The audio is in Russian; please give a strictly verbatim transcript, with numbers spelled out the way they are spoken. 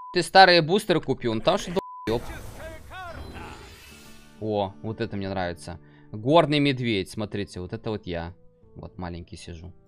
ты старые бустеры купил? Ну там что долб. О, вот это мне нравится. Горный медведь, смотрите, вот это вот я. Вот маленький сижу.